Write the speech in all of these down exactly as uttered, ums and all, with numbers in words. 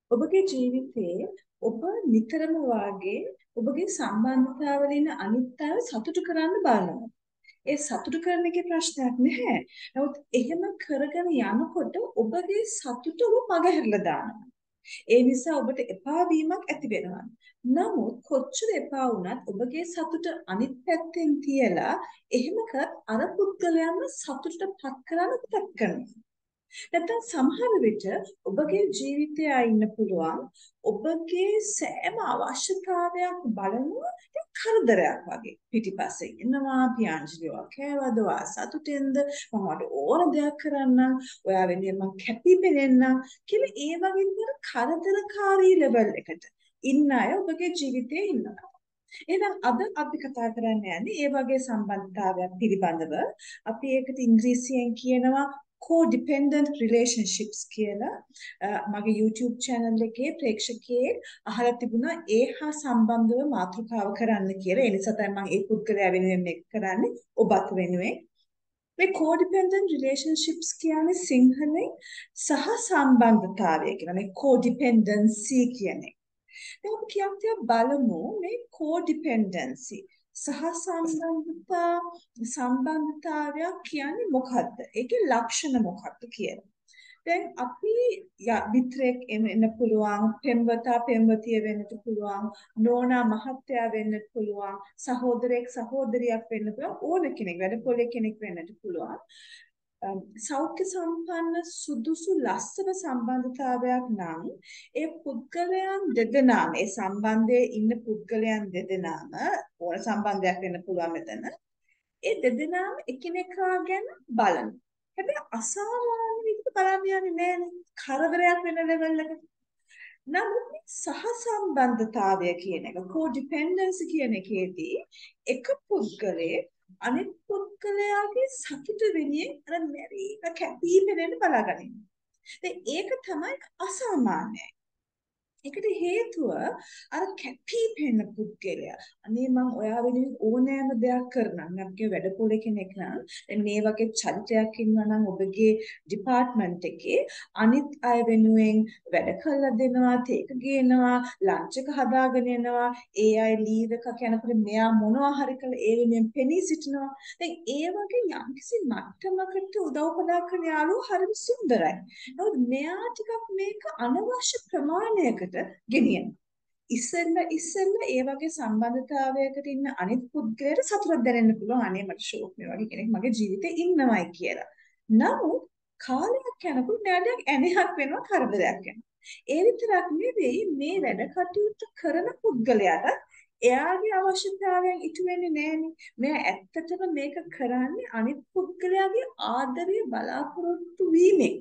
ඔබගේ ජීවිතයේ ඔබ නිතරම වාගේ ඔබගේ සම්බන්ධතාවල ඉන්න අනිත් අය සතුටු කරන්න බලනවා. ඒ සතුටු කරන එකේ ප්‍රශ්නයක් නැහැ. නමුත් එහෙම කරගෙන යනකොට ඔබගේ සතුට ඔබ මගහැරලා දානවා. ඒ නිසා ඔබට එපා වීමක් ඇති වෙනවා. නමුත් කොච්චර එපා වුණත් ඔබගේ සතුට අනිත් පැත්තෙන් තියලා එහෙම කර අර පුද්ගලයාම සතුටටපත් කරන්න උත්සාහ කරනවා. නැත්නම් සමහර විට ඔබගේ ජීවිතයේ ඉන්න පුළුවන් ඔබගේ සෑම අවශ්‍යතාවයක් බලනවා ඒක කරදරයක් වගේ පිටිපස්සේ එනවා පියාංජලිව කෑවදවා සතුටෙන්ද මම වඩ ඕන දෙයක් කරන්න ඔයා වෙනුවෙන් මම කැපී පෙනෙන්නම් කියලා ඒ වගේ විතර කරදරකාරී ලෙවල් එකට ඉන්න අය ඔබගේ ජීවිතේ ඉන්නවා. එහෙනම් අද අපි කතා කරන්න යන්නේ ඒ වගේ සම්බන්ධතාවයක් පිළිබඳව. අපි ඒකට ඉංග්‍රීසියෙන් කියනවා co-dependent relationships කියලා. මගේ YouTube channel එකේ ප්‍රේක්ෂකයෙක් අහලා තිබුණා ඒ හා සම්බන්ධව මාතෘකාව කරන්න කියලා. ඒ නිසා තමයි මම ඒ පුද්ගලයා වෙනුවෙන් මේක කරන්නේ ඔබත් වෙනුවෙන්. මේ co-dependent relationships කියන්නේ සිංහලෙන් සහ සම්බන්ධතාවය කියන මේ co-dependency කියන්නේ. දැන් අපි ටිකක් ටිකක් බලමු මේ co-dependency සහ සම්බන්ධතා සම්බන්ධතාවයක් කියන්නේ මොකක්ද? ඒකේ ලක්ෂණ මොකක්ද කියලා. දැන් අපි මිත්‍රයෙක් වෙන්න පුළුවන්, පෙම්වතා පෙම්වතිය වෙන්නත් පුළුවන්, නෝනා මහත්තයා වෙන්නත් පුළුවන්, සහෝදරයෙක් සහෝදරියක් වෙන්න පුළුවන්, ඕන කෙනෙක් වැඩපොලේ කෙනෙක් වෙන්නත් පුළුවන්. සෞඛ්‍ය සම්පන්න සුදුසු ලස්සන සම්බන්ධතාවයක් නම් ඒ පුද්ගලයන් දෙදෙනාම ඒ සම්බන්ධයේ ඉන්න පුද්ගලයන් දෙදෙනාම ඕන සම්බන්ධයක් වෙන්න පුළුවන් මෙතන ඒ දෙදෙනාම එකිනෙකා ගැන බලන. හැබැයි අසාමාන්‍ය විදිහට බලන්න යන්නේ නෑනේ. කරදරයක් වෙන ලෙවල් එකට. නමුත් සහ සම්බන්ධතාවය කියන එක co-dependency කියන එකේදී එක පුද්ගලයේ අනිත් පුද්ගලයාගේ සතුට වෙනුවෙන් අර මෙරික කැපී පෙනෙන්න බලාගන්න. ඒක තමයි අසාමාන්‍යයි. ඒකට හේතුව අර කැපී පෙනෙන පුද්ගලයා. අනේ මං ඔයා වෙනුවෙන් ඕනෑම දෙයක් කරනවා. අපගේ වැඩපොලේ කෙනෙක් නම් දැන් මේ වගේ චරිතයක් ඉන්නවා නම් ඔබගේ ඩිපාර්ට්මන්ට් එකේ අනිත් අය වෙනුවෙන් වැඩ කළා දෙනවා, තේක ගේනවා, ලන්ච් එක හදාගෙන යනවා. ඒ අය ලීව් එකක් යනකොට මෙයා මොනවා හරි කළා ඒ වෙනුවෙන් පෙනී සිටිනවා. දැන් ඒ වගේ යම්කිසි මට්ටමකට උදව් උපදා කරන යාළුවෝ හරිම සුන්දරයි. නමුත් මෙයා ටිකක් මේක අනවශ්‍ය ප්‍රමාණයකට ගෙනියන. ඉස්සෙල්ල ඉස්සෙල්ල ඒ වගේ සම්බන්ධතාවයකට ඉන්න අනිත් පුද්ගලයාට සතුටක් දැනෙන්න පුළුවන්. අනේ මට ෂෝක් මේ වගේ කෙනෙක් මගේ ජීවිතේ ඉන්නවයි කියලා. නමුත් කාලයක් යනකොට නෑඩයක් ඇණයක් වෙනවා කරදරයක් වෙනවා. ඒ විතරක් නෙවෙයි මේ වැඩ කටයුතු කරන පුද්ගලයාට එයාගේ අවශ්‍යතාවයන් ඉටු වෙන්නේ නෑනේ. මෙයා ඇත්තටම මේක කරන්නේ අනිත් පුද්ගලයාගේ ආදරය බලාපොරොත්තු වීමෙන්.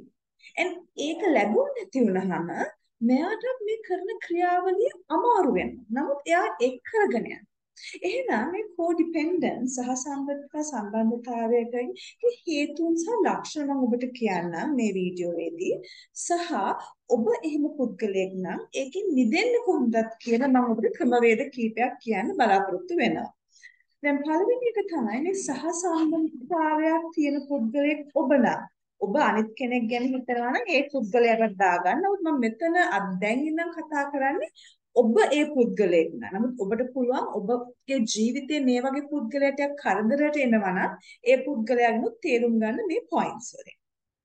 ඒක ලැබුණ නැති වුනහම මෙයාට මේ කරන ක්‍රියාවලිය අමාරු වෙනවා. නමුත් එයා ඒක කරගෙන යනවා. එහෙනම් මේ co-dependence සහ සම්බන්ධතා සම්බන්ධතාවයකින් හේතුන් සහ ලක්ෂණ මම ඔබට කියන්නම් මේ වීඩියෝවේදී. සහ ඔබ එහෙම පුද්ගලයෙක් නම් ඒකෙන් මිදෙන්න කොහොමද කියලා මම ඔබට ක්‍රමවේද කීපයක් කියන්න බලාපොරොත්තු වෙනවා. දැන් පළවෙනි එක තමයි මේ සහ සම්බන්ධතාවයක් තියෙන පුද්ගලයෙක් ඔබ නම් ඔබ අනිත් කෙනෙක් ගැන හිතනවා නම් ඒ පුද්ගලයාට දාගන්න. නමුත් මම මෙතන දැන් ඉඳන් කතා කරන්නේ ඔබ ඒ පුද්ගලයෙක් නා. නමුත් ඔබට පුළුවන් ඔබගේ ජීවිතේ මේ වගේ පුද්ගලයෙක් කරදරයට එනවා නම් ඒ පුද්ගලයාගෙනුත් තේරුම් ගන්න මේ පොයින්ට්ස් වලින්.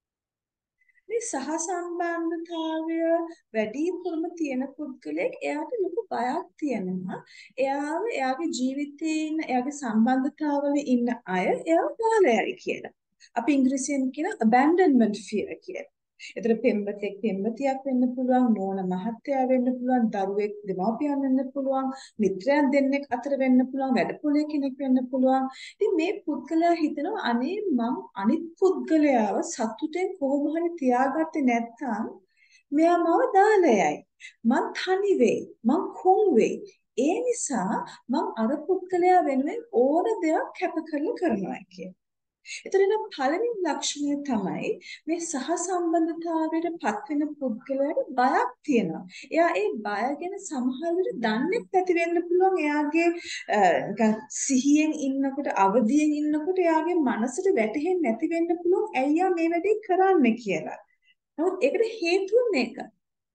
මේ සහ සම්බන්ධතාවය වැඩිපුරම තියෙන පුද්ගලයෙක් එයාට ලොකු බයක් තියෙනවා. එයාව එයාගේ ජීවිතේ ඉන්න එයාගේ සම්බන්ධතාවවල ඉන්න අය එයාව දාලා යයි කියලා. අපි ඉංග්‍රීසියෙන් කියන abandonment fear කියලා. ඒතර පෙම්වතෙක් පෙම්වතියක් වෙන්න පුළුවන්, නෝන මහත්තයා වෙන්න පුළුවන්, දරුවෙක් දෙමාපියන් වෙන්න පුළුවන්, මිත්‍රයන් දෙන්නෙක් අතර වෙන්න පුළුවන්, වැඩපොලේ කෙනෙක් වෙන්න පුළුවන්. ඉතින් මේ පුද්ගලයා හිතනවා අනේ මං අනිත් පුද්ගලයාව සතුටෙන් කොහොම හරි තියාගත්තේ නැත්නම් මෙයා මාව දාලා යයි. මං තනි වෙයි, මං කොන් වෙයි. ඒ නිසා මං අර පුද්ගලයා වෙනුවෙන් ඕන දෙයක් කැප කරලා කරනවා කියලා. එතන පළවෙනි ලක්ෂණය තමයි මේ සහ සම්බන්ධතාවයට පත් වෙන පුද්ගලයාට බයක් තියෙනවා. එයා ඒ බය ගැන සමහර විට දන්නේ නැති වෙන්න පුළුවන්. එයාගේ නිකන් සිහියෙන් ඉන්නකොට අවදියෙන් ඉන්නකොට එයාගේ මනසට වැටහෙන්නේ නැති වෙන්න පුළුවන්. ඇයි මේ වැඩේ කරන්නේ කියලා. නමුත් ඒකට හේතුව මේක.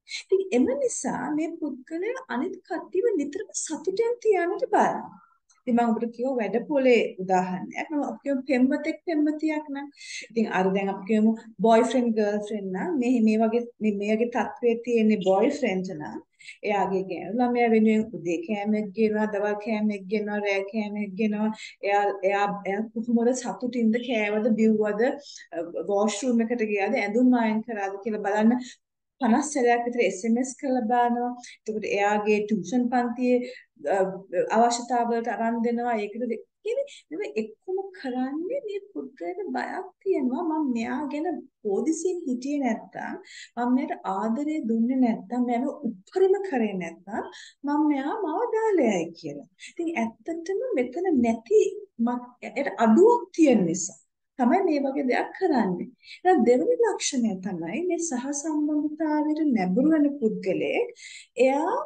ඉතින් එම නිසා මේ පුද්ගලයා අනිත් කට්ටියව නිතරම සතුටෙන් තියන්නට බලනවා. ඉතින් මම ඔබට කියව වැඩ පොලේ උදාහරණයක්. මම අපි කියමු පෙම්වතෙක් පෙම්වතියක් නම්. ඉතින් අර දැන් අපි කියමු බොයිෆ්‍රෙන්ඩ් ගර්ල්ෆ්‍රෙන්ඩ් නම් මේ මේ වගේ මේ මේ වගේ තත්ත්වයේ තියෙන බොයිෆ්‍රෙන්ඩ් නම් එයාගේ ගෑනු ළමයා වෙනුවෙන් උදේ කෑමක් ගෙනවා, දවල් කෑමක් ගෙනවා, රෑ කෑමක් ගෙනවා. එයා එයා එයා කොහොමද සතුටින්ද කෑවද, බිව්වද, වොෂ්රූම් එකට ගියාද, ඇඳුම් අයන් කරාද කියලා බලන්න පනස් සැරයක් විතර එස් එම් එස් කරලා බලනවා. එතකොට එයාගේ ටියුෂන් පන්තියේ අවශ්‍යතාවලට අරන් දෙනවා. ඒකට කියන්නේ මේ එක්කම කරන්නේ මේ පුද්ගලයාට බයක් තියෙනවා. මම මෙයා ගැන පොදිසියෙන් හිටියේ නැත්තම්, මම මෙයාට ආදරය දුන්නේ නැත්තම්, මම උපරිම කරේ නැත්තම් මම මෙයා මාව දාලා යයි කියලා. ඉතින් ඇත්තටම මෙතන නැති මට අඩුවක් තියෙන නිසා තමයි මේ වගේ දෙයක් කරන්නේ. එහෙනම් දෙවෙනි ලක්ෂණය තමයි මේ සහසම්බන්ධතාවයට නැඹුරු වෙන පුද්ගලයෙක්. එයා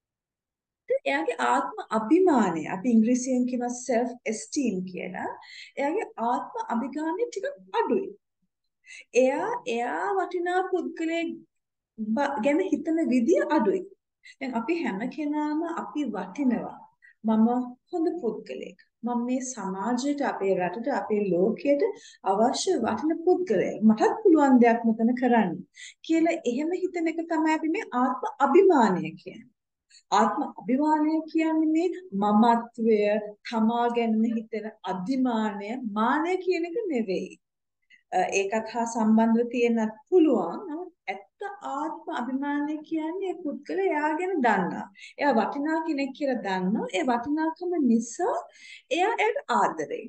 එයාගේ ආත්ම අභිමානය, අපි ඉංග්‍රීසියෙන් කියන self esteem කියලා. එයාගේ ආත්ම අභිමානය ටිකක් අඩුයි. එයා එයා වටිනා පුද්ගලයෙක් ගැන හිතන විදිය අඩුයි. දැන් අපි හැම කෙනාම අපි වටිනවා. මම හොඳ පුද්ගලයෙක්. මම මේ සමාජයට, අපේ රටට, අපේ ලෝකයට අවශ්‍ය වටින පුද්ගලයෙක්. මටත් පුළුවන් දෙයක් මෙතන කරන්න කියලා එහෙම හිතන එක තමයි අපි මේ ආත්ම අභිමානය කියන්නේ. ආත්ම අභිමානය කියන්නේ මේ මමත්වය, තමා ගැන හිතෙන අධිමානය, මානය කියන එක නෙවෙයි. ඒකත් හා සම්බන්ධව තියෙන්නත් පුළුවන්. නමුත් ඇත්ත ආත්ම අභිමානය කියන්නේ ඒ පුද්ගලයා එයා ගැන දන්නවා. එයා වටිනා කෙනෙක් කියලා දන්නවා. ඒ වටිනාකම නිසා එයා ඒකට ආදරෙයි.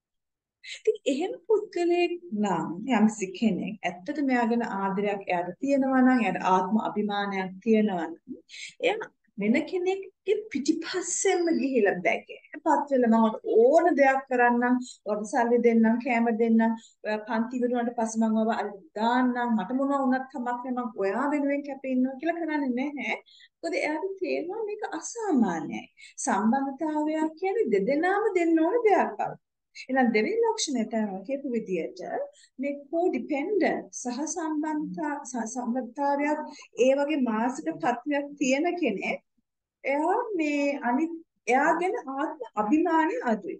ඉතින් එහෙම පුද්ගලයෙක් නම් යම්සි කෙනෙක් ඇත්තට මෙයා ගැන ආදරයක් එයාට තියෙනවා නම්, එයාට ආත්ම අභිමානයක් තියෙනවා නම්, එයා වෙන කෙනෙක්ගේ පිටිපස්සෙන්ම ගිහිලා බැගේ. පත් වෙලා මම ඕන දෙයක් කරන්නම්, ඔයාලට සල්ලි දෙන්නම්, කෑම දෙන්නම්, ඔයා පන්ති ඉවරුනට පස්සේ මම ඔයාව අර දාන්නම්, මට මොනවා වුණත් කමක් නැහැ, මම ඔයා වෙනුවෙන් කැපී ඉන්නවා කියලා කරන්නේ නැහැ. මොකද එයාට තේරෙනවා මේක අසාමාන්‍යයි. සම්බන්ධතාවයක් කියන්නේ දෙදෙනාම දෙන්න ඕන දෙයක් බව. එහෙනම් දෙවෙනි ලක්ෂණය තමයි කියපු විදියට මේ කෝඩිපෙන්ඩන්ට් සහ සම්බන්ධතා සම්බන්ධතාවයක් ඒ වගේ මානසික තත්ත්වයක් තියෙන කෙනෙක් එයා මේ අනිත් එයා ගැන ආත්ම අභිමානය අඩුයි.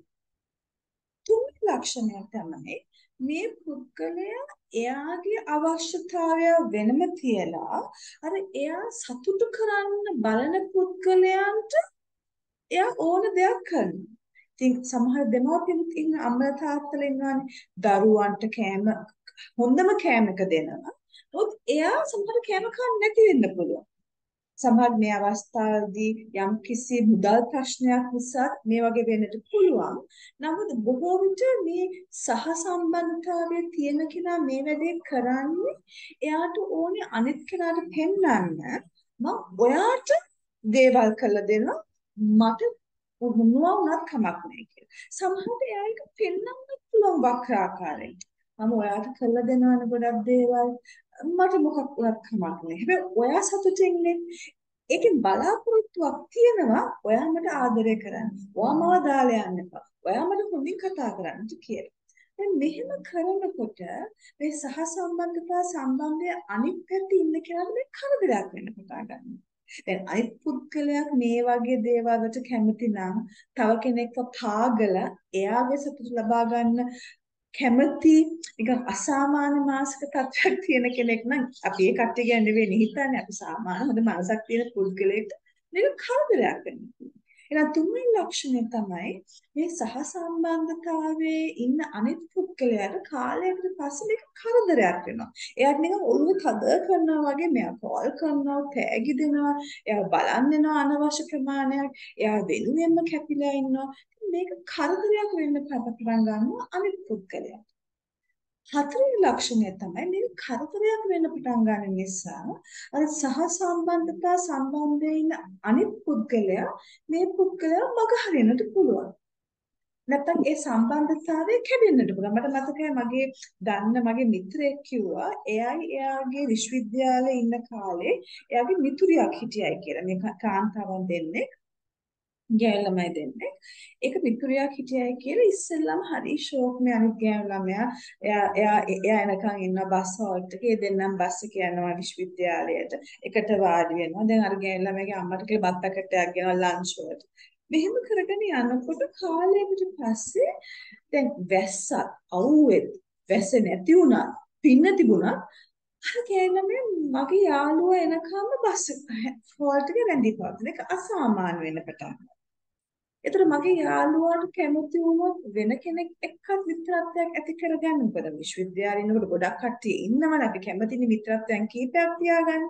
තුන්වෙනි ලක්ෂණය තමයි මේ පුද්ගලයා එයාගේ අවශ්‍යතාවය වෙනම තියලා අර එයා සතුටු කරන්න බලන පුද්ගලයන්ට එයා ඕන දෙයක් කරනවා. ඉතින් සමහර දෙමව්පියන්ට ඉන්න අම්මලා තාත්තලා ඉන්නවානේ දරුවන්ට කෑම හොඳම කෑම එක දෙනවා. නමුත් එයා සමහර කෑම කන්නේ නැති වෙන්න පුළුවන්. සමහර මේ අවස්ථාවේදී යම් කිසි මුදල් ප්‍රශ්නයක් නිසා මේ වගේ වෙන්නට පුළුවන්. නමුත් බොහෝ විට මේ සහසම්බන්ධතාවයේ තියෙන කෙනා මේ වැඩේ කරන්නේ එයාට ඕනේ අනිත් කෙනාට පෙන්වන්න මම ඔයාට දේවල් කළ දෙනවා මට මොනවා වුණත් කමක් නැහැ කියලා. සමහරවිට එයා ඒක පෙන්වන්නත් පුළුවන් වක්‍රාකාරයෙන්. මම ඔයාට කළ දෙනවනේ ගොඩක් දේවල්. මට මොකක් වුණත් කමක් නැහැ. හැබැයි ඔයා සතුටින්නේ ඒකෙන් බලාපොරොත්තුවක් තියෙනවා ඔයා මට ආදරය කරන්න. ඔයා මාව දාලා යන්න එපා. ඔයා මට හොඳින් කතා කරන්න කියලා. දැන් මෙහෙම කරනකොට මේ සහසම්බන්ධතා සම්බන්ධය අනිත් පැත්තේ ඉන්න කෙනාට මේ කරදරයක් වෙන්න පටන් ගන්නවා. දැන් අනිත් පුද්ගලයාක් මේ වගේ දේවල් වලට කැමති නම් තව කෙනෙක්ව පාගලා එයාගේ සතුට ලබා ගන්න කැමති නිකන් අසාමාන්‍ය මානසික තත්ත්වයක් තියෙන කෙනෙක් නම් අපි ඒ කට්ටිය ගැන නෙවෙයි හිතන්නේ අපි සාමාන්‍ය හොඳ මනසක් තියෙන පුද්ගලයෙක් මේක කරදරයක් වෙනවා. එහෙනම් තුන්වෙනි ලක්ෂණය තමයි මේ සහසම්බන්ධතාවයේ ඉන්න අනිත් පුද්ගලයාට කාලයකට පස්සේ මේක කරදරයක් වෙනවා. එයාට නිකන් ඔළුව තද කරනවා වගේ මෙයා කෝල් කරනවා, තෑගි දෙනවා, එයා බලන් යනවා අනවශ්‍ය ප්‍රමාණයක්, එයා වෙනුවෙන්ම කැපිලා ඉන්නවා. මේක කරදරයක් වෙන්න පටන් ගන්නවා අනිත් පුද්ගලයාට. හතරවෙනි ලක්ෂණය තමයි මේක කරදරයක් වෙන්න පටන් ගන්න නිසා අර සහ සම්බන්ධතා සම්බන්ධයේ ඉන්න අනිත් පුද්ගලයා මේ පුද්ගලයා මග හරින්නට පුළුවන්. නැත්තම් ඒ සම්බන්ධතාවය කැඩෙන්නට පුළුවන්. මට මතකයි මගේ දන්න මගේ මිත්‍රයෙක් කිව්වා එයයි එයාගේ විශ්වවිද්‍යාලේ ඉන්න කාලේ එයාගේ මිතුරියක් හිටියයි කියලා. මේ කාන්තාවන් දෙන්නේ ගෑනු ළමයි දෙන්නේ. ඒක පිටුරියක් හිටියයි කියලා ඉස්සෙල්ලාම හරි ෂෝක් මේ අනිත් ගෑනු ළමයා. එයා එයා එයා එනකන් ඉන්න බස් හෝල්ට් එකේ. ඒ දෙන්නම් බස් එකේ යනවා විශ්වවිද්‍යාලයට. එකට වාඩි වෙනවා. දැන් අර ගෑනු ළමයාගේ අම්මට කියලා බත් පැකටයක් ගෙනවා ලන්ච් වලට. මෙහෙම කරගෙන යනකොට කාලයකට පස්සේ දැන් වැස්සත් අවුෙත් වැස්ස නැති වුණා. පින්න තිබුණා. අර ගෑනු ළමයා මගේ යාළුවා එනකම්ම බස් හෝල්ට් එකේ රැඳී පවතින එක අසාමාන්‍ය වෙන්න පටන් ගත්තා. ඒතර මගේ යාළුවාට කැමති වුණොත් වෙන කෙනෙක් එක්කත් මිත්‍රත්වයක් ඇති කරගන්න. මොකද විශ්වවිද්‍යාලේ ඉන්නකොට ගොඩක් කට්ටිය ඉන්නවනේ අපි කැමතිනේ මිත්‍රත්වයන් කීපයක් තියාගන්න.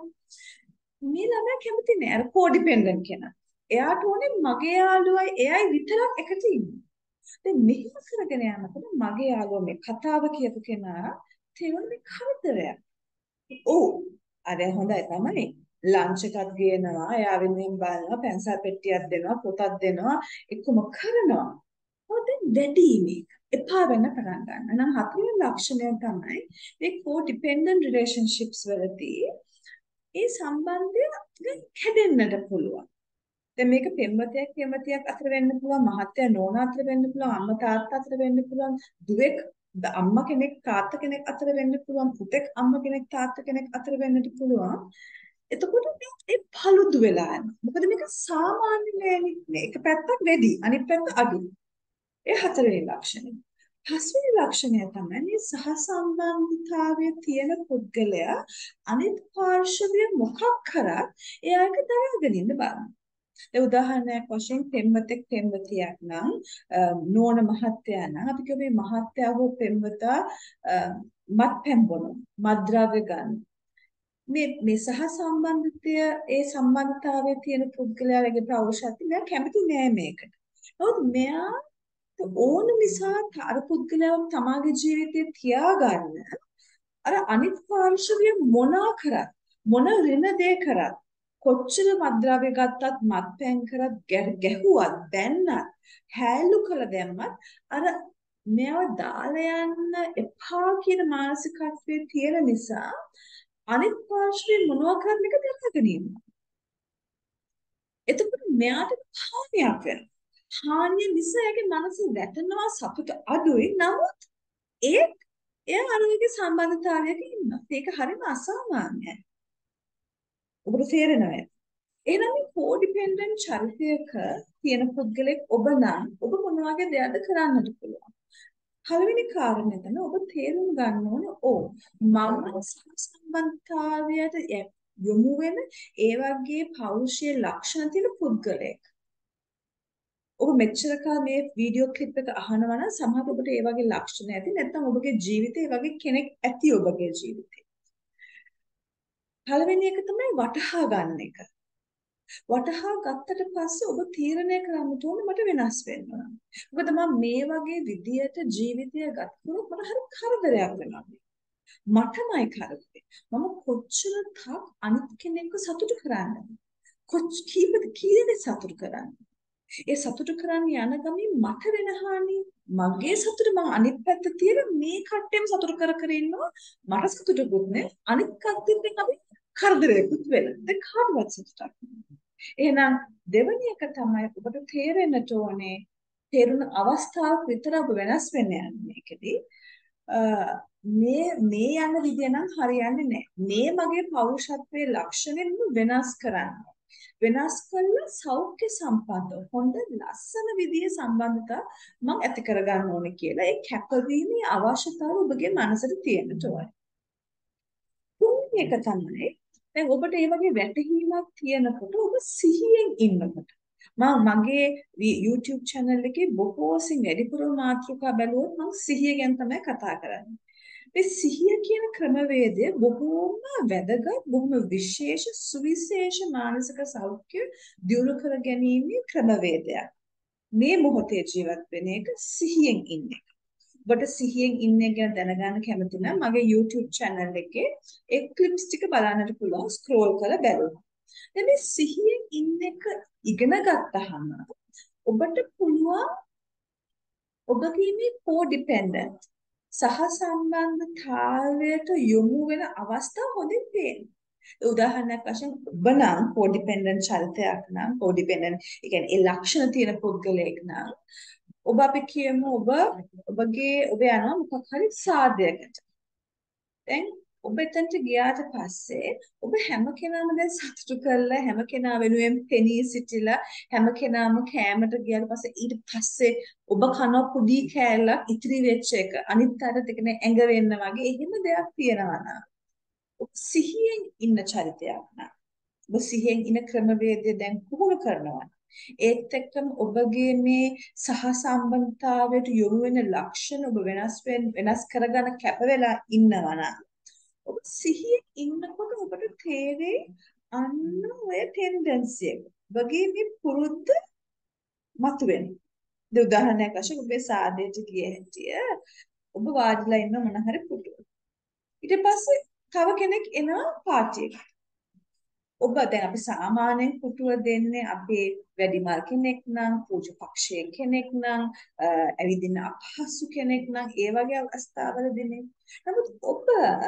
මේ ළමයා කැමති නෑ අර කෝඩිපෙන්ඩන්ට් කෙනා. එයාට ඕනේ මගේ යාළුවයි එයයි විතරක් එකට ඉන්න. දැන් මෙහෙම කරගෙන යනකොට මගේ යාළුවා මේ කතාව කියපු කෙනා තේරුනේ කරදරයක්. ඔව් අර හොඳයි තමයි. ලන්ච් එකක් ගේනවා, එයා වෙනුවෙන් බලනවා, පැන්සල් පෙට්ටියක් දෙනවා, පොතක් දෙනවා, එකම කරනවා. මොකද වැඩි මේක. එපා වෙන පටන් ගන්න. නම් හතරවෙනි ලක්ෂණය තමයි මේ co-dependent relationships වලදී ඒ සම්බන්ධය කැඩෙන්නට පුළුවන්. දැන් මේක පෙම්වතෙක් පෙම්වතියක් අතර වෙන්න පුළුවන්, මහත්තයා නෝනා අතර වෙන්න පුළුවන්, අම්මා තාත්තා අතර වෙන්න පුළුවන්, දුවෙක් අම්මා කෙනෙක් තාත්තා කෙනෙක් අතර වෙන්න පුළුවන්, පුතෙක් අම්මා කෙනෙක් තාත්තා කෙනෙක් අතර වෙන්නට පුළුවන්. එතකොට මේ පළුදු වෙලා යනවා. මොකද මේක සාමාන්‍ය නෑනේ. එක පැත්තක් වැඩි, අනිත් පැත්ත අඩු. ඒ හතරවෙනි ලක්ෂණය. පස්වෙනි ලක්ෂණය තමයි මේ සහසම්බන්ධතාවයේ තියෙන පුද්ගලයා අනිත් පාර්ශවය මොකක් කරත් එයාට දරාගෙන ඉන්න බලන්න. ඒ උදාහරණයක් වශයෙන් පෙම්වතෙක් පෙම්වතියක් නම් නෝන මහත්තයා නම් අපි කියමු මේ මහත්තයා හෝ පෙම්වතා මත්පැන් බොනවා, මත්ද්‍රව්‍ය ගන්න. මේ මේ සහසම්බන්ධය ඒ සම්බන්ධතාවයේ තියෙන පුද්ගලයාගේ පෞරුෂත්වය මෙයා කැමති නෑ මේකට. නමුත් මෙයා ඕන නිසා අර පුද්ගලයාව තමාගේ ජීවිතේ තියාගන්න අර අනිත් පාර්ශවය මොනා කරත් මොන ඍණ දේ කරත් කොච්චර මත්ද්‍රව්‍ය ගත්තත් මත්පැන් කරත් ගැහුවත් බැන්නත් හැලු කළ දැම්මත් අර මෙයාව දාලා යන්න එපා කියන මානසිකත්වයේ තියෙන නිසා අනිත් පාර්ශවය මොනවා කරන්න එක දරාගෙන ඉන්නවා. එතකොට මෙයාට හානියක් වෙනවා. හානිය නිසා එයාගේ මනස වැටෙනවා, සතුට අඩුයි. නමුත් ඒ එයා අනුන්ගේ සම්බන්ධතාවයක ඉන්නවා. ඒක හරිම අසාමාන්‍යයි. ඔබට තේරෙනවද? එහෙනම් මේ කෝඩිපෙන්ඩන්ට් චරිතයක තියෙන පුද්ගලෙක් ඔබ නම් ඔබ මොන වගේ දෙයක්ද කරන්නට පුළුවන්? පළවෙනි කාරණය තමයි ඔබ තේරුම් ගන්න ඕනේ ඕ මම සම්බන්ධතාවයට යොමු වෙන ඒ වගේ පෞරුෂයේ ලක්ෂණ තියෙන පුද්ගලෙක්. ඔබ මෙච්චර කාල මේ වීඩියෝ ක්ලිප් එක අහනවා නම් සමහරවිට ඔබට ඒ වගේ ලක්ෂණ ඇති නැත්නම් ඔබගේ ජීවිතේ ඒ වගේ කෙනෙක් ඇති ඔබගේ ජීවිතේ. පළවෙනි එක තමයි වටහා ගන්න එක. වටහා ගත්තට පස්සේ ඔබ තීරණය කරන්න ඕනේ මට වෙනස් වෙන්න ඕන. මොකද මම මේ වගේ විදියට ජීවිතය ගත කරොත් මට හරි කරදරයක් වෙනවා. මටමයි කරදරේ. මම කොච්චර තාක් අනිත් කෙනෙක්ව සතුටු කරන්නද? කොච් කීපද කීයද සතුටු කරන්නේ? ඒ සතුටු කරන්න යන ගමන් මට වෙන හානිය මගේ සතුට මම අනිත් පැත්ත තියලා මේ කට්ටියම සතුටු කර කර ඉන්නවා මට සතුටුකුත් නෑ අනිත් කට්ටියෙන් අපි කරදරයක්ත් වෙලා දැන් කාටවත් සතුටක් එහෙනම් දෙවෙනි එක තමයි ඔබට තේරෙන්නට ඕනේ තේරුණ අවස්ථාවක් විතර ඔබ වෙනස් වෙන්න යන්නේ මේකෙදී මේ මේ යන විදිය නම් හරියන්නේ නැහැ මේ මගේ පෞරුෂත්වයේ ලක්ෂණෙන් වෙනස් කරන්න වෙනස් කළා සෞඛ්‍ය සම්පන්න හොඳ ලස්සන විදිහේ සම්බන්ධතා මම ඇති කරගන්න ඕනේ කියලා ඒ කැපවීමේ අවශ්‍යතාවය ඔබගේ මනසට තියෙන්න ඕනේ. තුන්වෙනි එක තමයි දැන් ඔබට මේ වගේ වැටහීමක් තියෙනකොට ඔබ සිහියෙන් ඉන්නකොට මම මගේ YouTube channel එකේ බොහෝ සිං වැඩිපුර මාතෘකා බැලුවොත් මම සිහිය ගැන තමයි කතා කරන්නේ. මේ සිහිය කියන ක්‍රමවේදය බොහෝම වැදගත් බොහොම විශේෂ සුවිශේෂ මානසික සෞඛ්‍ය දියුණු කර ගැනීමේ ක්‍රමවේදයක්. මේ මොහොතේ ජීවත් වෙන එක සිහියෙන් ඉන්න එක. ඔබට සිහියෙන් ඉන්න ගැන දැනගන්න කැමති නම් මගේ YouTube channel එකේ ඒ ක්ලිප්ස් ටික බලන්නට පුළුවන් ස්ක්‍රෝල් කරලා බලන්න. දැන් මේ සිහියෙන් ඉන්න එක ඉගෙන ගත්තාම ඔබට පුළුවන් ඔබගේ මේ co-dependent සහ සම්බන්ධතාවයට යොමු වෙන අවස්ථා හොඳින් පේනවා. උදාහරණයක් වශයෙන් ඔබ නම් කෝඩිපෙන්ඩන්ට් චරිතයක් නම් කෝඩිපෙන්ඩන්ට් ඒ කියන්නේ ඒ ලක්ෂණ තියෙන පුද්ගලයෙක් නම් ඔබ අපි කියමු ඔබ ඔබගේ ඔබ යනවා මොකක් හරි සාදයකට. දැන් ඔබ එතනට ගියාට පස්සේ ඔබ හැම කෙනාම දැන් සතුටු කරලා හැම කෙනා වෙනුවෙන් පෙනී සිටිලා හැම කෙනාම කෑමට ගියාට පස්සේ ඊට පස්සේ ඔබ කන පුඩි කෑල්ලක් ඉතිරි වෙච්ච එක අනිත් අයට දෙකනේ ඇඟ වෙන්න වගේ එහෙම දෙයක් තියෙනවා නම් ඔබ සිහියෙන් ඉන්න චරිතයක් නා ඔබ සිහියෙන් ඉන්න ක්‍රමවේදය දැන් පුහුණු කරනවා ඒත් එක්කම ඔබගේ මේ සහසම්බන්ධතාවයට යොමු වෙන ලක්ෂණ ඔබ වෙනස් වෙනස් කරගන්න කැප වෙලා ඉන්නවා නම් ඔබ සිහියෙන් ඉන්නකොට ඔබට තේරෙයි අන්න ඔය ටෙන්ඩන්සි එක වගේ මේ පුරුද්ද මතුවෙන. ද උදාහරණයක් වශයෙන් ඔබේ සාදයට ගිය හැටිය ඔබ වාඩිලා ඉන්න මොන හරි පුටුවක. ඊට පස්සේ තව කෙනෙක් එනවා පාටි එකට. ඔබ දැන් අපි සාමාන්‍යයෙන් පුටුව දෙන්නේ අපේ වැඩිමල් කෙනෙක් නම් පූජ්‍ය පක්ෂයේ කෙනෙක් නම් ඇවිදින්න අපහසු කෙනෙක් නම් ඒ වගේ අවස්ථාවලදීනේ. නමුත් ඔබ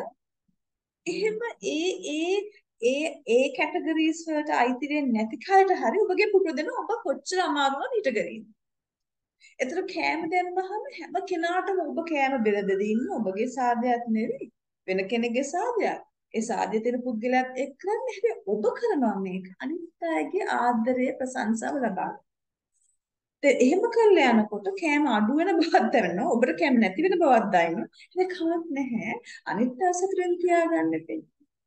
එහෙම ඒ ඒ ඒ ඒ කැටගරිස් වලට අයිති වෙන්නේ නැති කයට හරි ඔබගේ පුටුව දෙන ඔබ කොච්චර අමාරුවද හිටගෙන ඉන්නේ. ඒතර කෑම දැම්මහම හැම කෙනාටම ඔබ කෑම බෙද බෙද ඉන්න ඔබගේ සාදයක් නෙවෙයි වෙන කෙනෙක්ගේ සාදයක්. ඒ සාදයේ තියෙන පුද්ගලයාත් එක්ක කරන්නේ හැබැයි ඔබ කරනවා මේක අනිත් අයගේ ආදරය ප්‍රශංසාව ලබා. ඒ එහෙම කරලා යනකොට කෑම අඩු වෙන බවක් දැනෙනවා ඔබට කෑම නැති වෙන බවක් දැනෙනවා. ඒක කමක් නැහැ. අනිත් අය සතුටින් තියාගන්න එපේ.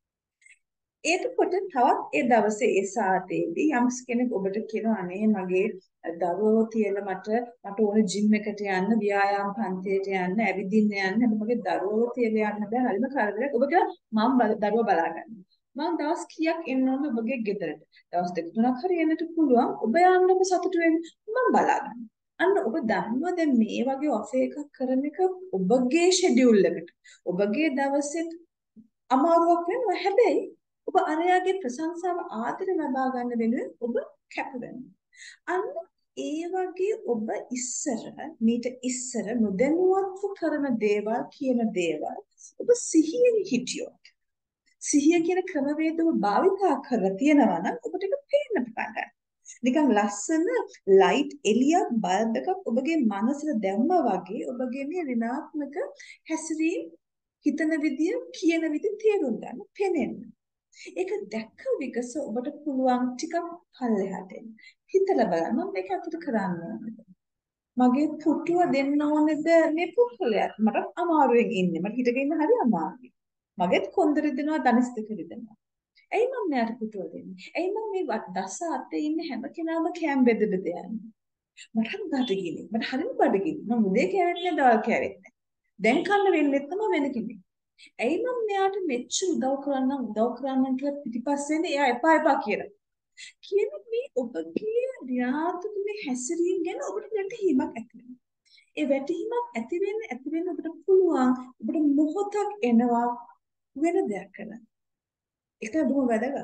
එතකොට තවත් ඒ දවසේ ඒ සාතේදී යම් කෙනෙක් ඔබට කියනවා අනේ මගේ දරුවෝ තියෙන මට මට ඕන ජිම් එකට යන්න ව්‍යායාම පන්තියට යන්න ඇවිදින්න යන්න හැබැයි මගේ දරුවෝ තියලා යන්න බෑ හරිම කරදරයක් ඔබ කියලා මම දරුවෝ බලාගන්න මම දවස් කීයක් එන්න ඕනද ඔබගේ ගෙදරට දවස් දෙක තුනක් හරි එන්නට පුළුවන් ඔබ යන්න ඔබ සතුටු වෙන්න මම බලාගන්න අන්න ඔබ දන්නවා දැන් මේ වගේ ඔෆර් එකක් කරන එක ඔබගේ ෂෙඩියුල් එකට ඔබගේ දවසේ අමාරුවක් වෙනවා හැබැයි ඔබ අරයාගේ ප්‍රශංසාව ආදරය ලබා ගන්න වෙනුවෙන් ඔබ කැප වෙනවා. අන්න ඒ වගේ ඔබ ඉස්සර මීට ඉස්සර නොදැනුවත්ව කරන දේවල් කියන දේවල් ඔබ සිහියෙන් හිටියොත් සිහිය කියන ක්‍රමවේදව භාවිතා කරලා තියෙනවා නම් ඔබට ඒක පේන්න පටන් ගන්නවා. නිකන් ලස්සන ලයිට් එළියක් බල්බ් එකක් ඔබගේ මනසට දැම්මා වගේ ඔබගේ මේ ඍණාත්මක හැසිරීම හිතන විදිය කියන විදිය තේරුම් ගන්න පේනෙන්න. ඒක දැක්ක විගස ඔබට පුළුවන් ටිකක් පල්ලෙහාට එන්න. හිතලා බලන්න මම මේක අතට කරන්න ඕනද? මගේ පුටුව දෙන්න ඕනද මේ පුටුලයක්? මට අමාරුවෙන් ඉන්නේ. මට හිටගෙන ඉන්න හරි අමාරුයි. මගෙත් කොන්දර දෙනවා ධනිස් දෙක දෙනවා. ඇයි මම මෙයාට පුටුව දෙන්නේ? ඇයි මම මේ දස අතේ ඉන්න හැම කෙනාම කෑම් බෙද බෙද යන්නේ? මට බඩගිනි. මට හරිම බඩගිනි. මම උදේ කෑවෙන්නේ දවල් කෑවෙන්නේ. දැන් කන්න වෙන්නේ තමයි වෙන කෙනෙක්. ඇයි මම මෙයාට මෙච්චර උදව් කරන්න උදව් කරන්න කියලා පිටිපස්සෙන් එයා එපා එපා කියලා. කියන මේ ඔබගේ රියාතුක මේ හැසිරීම ගැන ඔබට වැටහීමක් ඇති වෙනවා. ඒ වැටහීමක් ඇති වෙන්න ඇති වෙන්න ඔබට පුළුවන් ඔබට මොහොතක් එනවා වෙන දෙයක් කරන්න. ඒක බොහොම වැදගත්.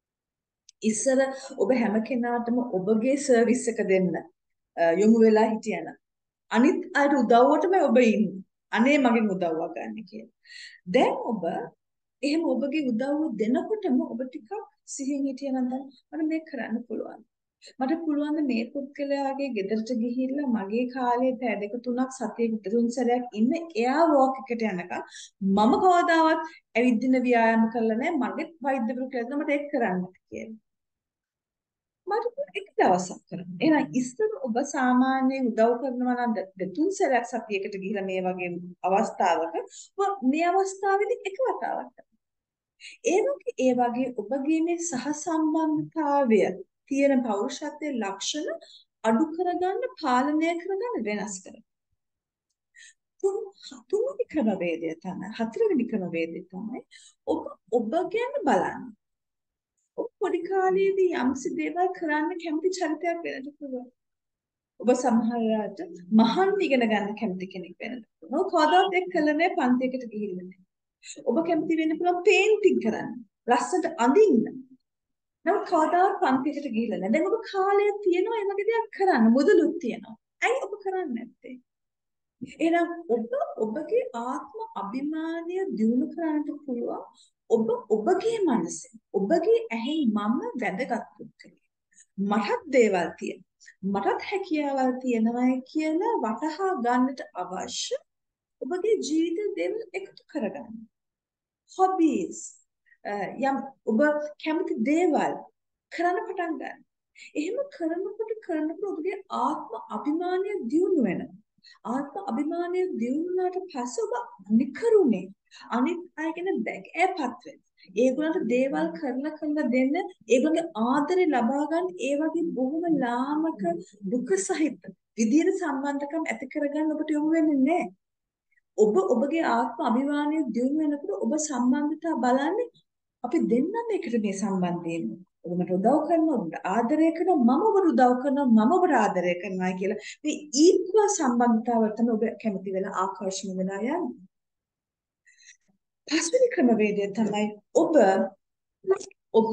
ඉස්සර ඔබ හැම කෙනාටම ඔබගේ සර්විස් එක දෙන්න යොමු වෙලා හිටියන. අනිත් අයට උදව්වටම ඔබ ඉන්නේ. අනේ මගෙන් උදව්වක් ගන්න කියලා. දැන් ඔබ එහෙම ඔබගේ උදව්ව දෙනකොටම ඔබ ටිකක් සිහින් හිටියනම් දැන් මට මේක කරන්න පුළුවන්. මට පුළුවන් මේ පුද්ගලයාගේ ගෙදරට ගිහිල්ලා මගේ කාලේ පැය දෙක තුනක් සතියේ තුන් සැරයක් ඉන්න එයා වොක් එකට යනකම් මම කවදාවත් ඇවිදින ව්‍යායාම කරලා නැහැ මගේ වෛද්‍යවරු කියලා මට ඒක කරන්න කියලා. මට එක දවසක් කරන්න. එහෙනම් ඉස්සර ඔබ සාමාන්‍යයෙන් උදව් කරනවා නම් දෙතුන් සැරයක් සතියකට ගිහිලා මේ වගේ අවස්ථාවක මේ අවස්ථාවේදී එක වතාවක් ඒ වගේ ඒ වගේ ඔබගේ මේ සහසම්බන්ධතාවය තියෙන පෞරුෂත්වයේ ලක්ෂණ අඩු කරගන්න පාලනය කරගන්න වෙනස් කරගන්න. තුන් තුන්වෙනි ක්‍රමවේදය තමයි හතරවෙනි ක්‍රමවේදය තමයි ඔබ ඔබ ගැන බලන්න. ඔබ පොඩි කාලේදී යම්සි දේවල් කරන්න කැමති චරිතයක් වෙන්න පුළුවන්. ඔබ සමහරවිට මහන් ඉගෙන ගන්න කැමති කෙනෙක් වෙන්න පුළුවන්. ඔබ කවදාවත් ඒක කළේ නැහැ පන්තියකට ගිහිල්ලා නැහැ. ඔබ කැමති වෙන්න පුළුවන් පේන්ටිං කරන්න. ලස්සට අඳින්න. නමුත් කවදාවත් පන්තියකට ගිහිල්ලා නැහැ. දැන් ඔබ කාලය තියෙනවා ඒ වගේ දෙයක් කරන්න. මුදලුත් තියෙනවා. ඇයි ඔබ කරන්නේ නැත්තේ? එහෙනම් ඔබ ඔබගේ ආත්ම අභිමානය දියුණු කරන්නට පුළුවන් ඔබ ඔබගේ මනසේ ඔබගේ ඇහෙන් මම වැදගත් පුද්ගලයෙක්. මටත් දේවල් තියෙනවා. මටත් හැකියාවල් තියෙනවායි කියලා වටහා ගන්නට අවශ්‍ය ඔබගේ ජීවිතේ දේවල් එකතු කරගන්න. hobbies යම් ඔබ කැමති දේවල් කරන්න පටන් ගන්න. එහෙම කරනකොට කරනකොට ඔබගේ ආත්ම අභිමානය දියුණු වෙනවා. ආත්ම අභිමානය දියුණු වුණාට පස්සේ ඔබ නිකරුණේ අනිත් අය ගැන බැගෑපත් වෙනවා. ඒගොල්ලන්ට දේවල් කරලා කරලා දෙන්න ඒගොල්ලන්ගේ ආදරය ලබා ගන්න ඒ වගේ බොහොම ලාමක දුක සහිත විදියට සම්බන්ධකම් ඇති කරගන්න ඔබට යොමු වෙන්නේ නැහැ. ඔබ ඔබගේ ආත්ම අභිමානය දියුණු වෙනකොට ඔබ සම්බන්ධතා බලන්නේ අපි දෙන්නම එකට මේ සම්බන්ධයෙන් ඔබ මට උදව් කරනවා ඔබට ආදරය කරනවා මම ඔබට උදව් කරනවා මම ඔබට ආදරය කරනවා කියලා මේ ඊක්වල් සම්බන්ධතාවල තමයි ඔබ කැමති වෙලා ආකර්ෂණය වෙලා යන්නේ. පස්වෙනි ක්‍රමවේදය තමයි ඔබ ඔබ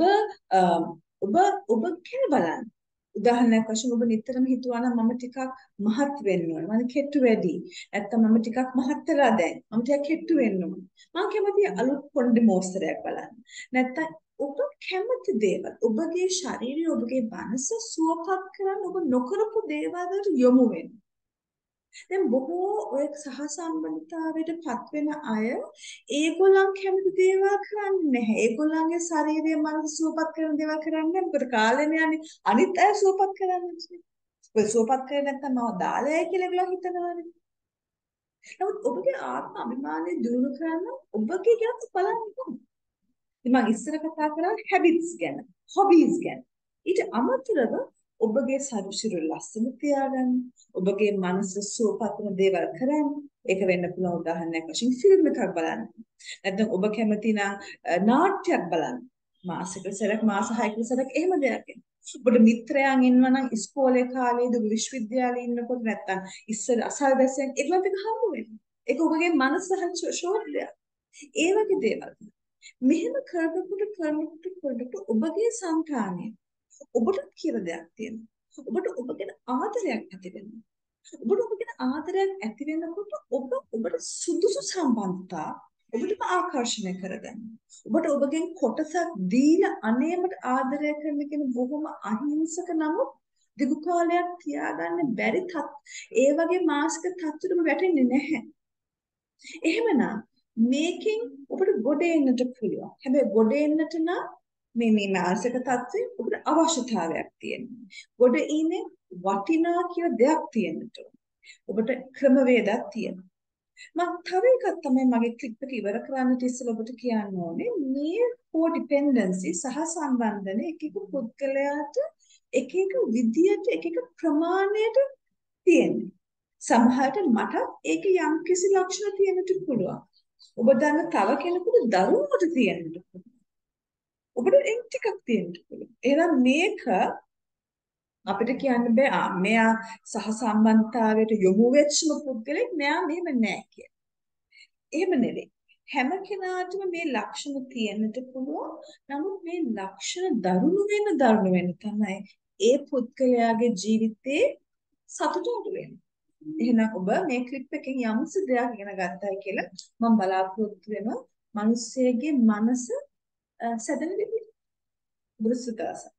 ඔබ ඔබ කියන බලන්න. උදාහරණයක් වශයෙන් ඔබ නිතරම හිතුවා නම් මම ටිකක් මහත් වෙන්න ඕන. මම කෙට්ටු වැඩි. නැත්තම් මම ටිකක් මහත් වෙලා දැන්. මම ටිකක් කෙට්ටු වෙන්න ඕන. මම කැමති අලුත් පොඩි මෝස්තරයක් බලන්න. නැත්තම් ඔබ කැමති දේවල් ඔබගේ ශරීරය ඔබගේ මනස සුවපත් කරන්න ඔබ නොකරපු දේවල් වලට යොමු වෙන්න. දැන් බොහෝ ඔය සහ සම්බන්ධතාවයට පත් වෙන අය ඒගොල්ලන් කැමති දේවල් කරන්නේ නැහැ. ඒගොල්ලන්ගේ ශරීරය මනස සුවපත් කරන දේවල් කරන්නේ නැහැ. මොකද කාලෙනේ යන්නේ අනිත් අය සුවපත් කරන්නේ. ඔය සුවපත් කරේ නැත්නම් මම දාලයයි කියලා ඒගොල්ලන් හිතනවානේ. නමුත් ඔබගේ ආත්ම අභිමානය දියුණු කරන්න ඔබගේ ගැන බලන්න ඕනේ. ඉතින් මම ඉස්සර කතා කරා හැබිට්ස් ගැන, හොබීස් ගැන. ඊට අමතරව ඔබගේ ශරීරය ලස්සන තියාගන්න, ඔබගේ මනස සුවපත් වෙන දේවල් කරන්න. ඒක වෙන්න පුළුවන් උදාහරණයක් වශයෙන් ෆිල්ම් එකක් බලන්න. නැත්නම් ඔබ කැමති නම් නාට්‍යයක් බලන්න. මාසෙක සැරයක් මාස හයකට සැරයක් එහෙම දෙයක්. ඔබට මිත්‍රයන් ඉන්නවා නම් ඉස්කෝලේ කාලේදී ඔබ විශ්වවිද්‍යාලේ ඉන්නකොට නැත්නම් ඉස්සර අසල්වැසියන් ඒගොල්ලන්ට හම්බ වෙනවා. ඒක ඔබගේ මනස සහචෝෂෝදයක්. ඒ වගේ දේවල්. මෙහෙම කරනකොට කරනකොට කරනකොට ඔබගේ සංකාණය ඔබට කියලා දෙයක් තියෙනවා. ඔබට ඔබ ගැන ආදරයක් ඇති වෙනවා. ඔබට ඔබ ගැන ආදරයක් ඇති වෙනකොට ඔබ ඔබට සුදුසු සම්බන්ධතා ඔබට ආකර්ෂණය කරගන්න. ඔබට ඔබගෙන් කොටසක් දීලා අනේමට ආදරය කරන කෙනෙක් බොහොම අහිංසක නමුත් දිගු කාලයක් තියාගන්න බැරි තත් ඒ වගේ මානසික තත්ත්වෙට වැටෙන්නේ නැහැ. එහෙමනම් මේකෙන් ඔබට ගොඩ එන්නට පුළුවන්. හැබැයි ගොඩ එන්නට නම් මේ මේ මානසික තත්ත්වෙ ඔබට අවශ්‍යතාවයක් තියෙනවා. ගොඩ ඉන්නේ වටිනා කියලා දෙයක් තියෙන්නට ඕන. ඔබට ක්‍රමවේදයක් තියෙනවා. මම තව එකක් තමයි මගේ ක්ලිප් එක ඉවර කරන්නට ඉස්සෙල්ලා ඔබට කියන්න ඕනේ මේ කෝඩිපෙන්ඩන්සි සහ සම්බන්ධන එක එක පුද්ගලයාට එක එක විදියට එක එක ප්‍රමාණයට තියෙනවා. සමහරට මට ඒක යම් කිසි ලක්ෂණ තියෙන්නට පුළුවන්. ඔබ දන්න තව කෙනෙකුට දරුණුවට තියෙන්නට පුළුවන්. ඔබට එක් ටිකක් තියෙන්න පුළුවන්. එහෙනම් මේක අපිට කියන්න බෑ ආ මෙයා සහ සම්බන්ධතාවයට යොමු වෙච්චම පුද්ගලෙක් මෙයා මෙහෙම නෑ කියලා. එහෙම නෙවෙයි. හැම කෙනාටම මේ ලක්ෂණ තියෙන්නට පුළුවන්. නමුත් මේ ලක්ෂණ දරුණු වෙන දරුණු වෙන තමයි ඒ පුද්ගලයාගේ ජීවිතේ සතුට අඩු වෙන්නේ. එහෙනම් ඔබ මේ ක්ලිප් එකෙන් යම්සි දෙයක් ඉගෙන ගන්නයි කියලා මම බලාපොරොත්තු වෙනවා. මිනිස්සෙගේ මනස සැදෙන විදිහ. බුදුසුදාස